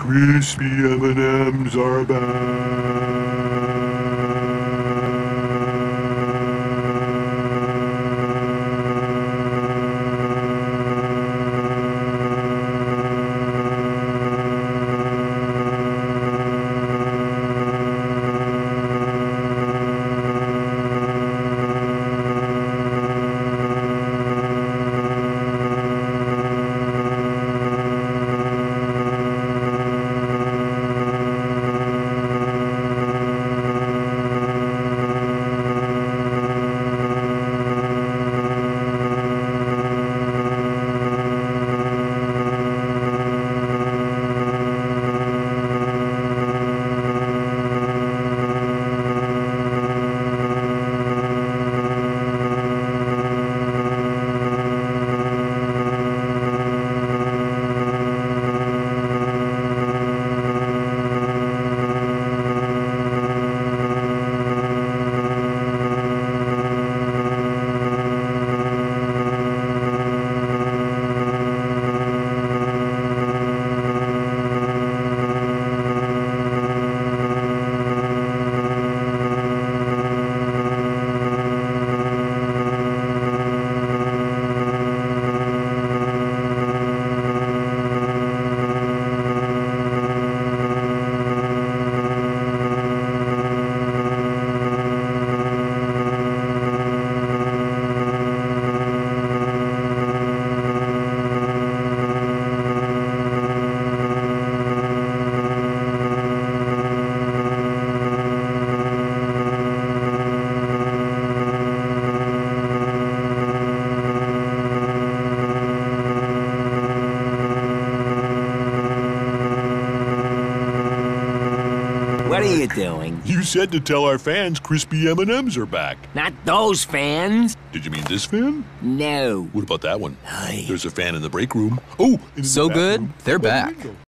Crispy M&Ms are back. What are you doing? You said to tell our fans crispy M&Ms are back. Not those fans. Did you mean this fan? No. What about that one? Aye. There's a fan in the break room. Oh, and in So the good, bathroom. they're How about back. the window?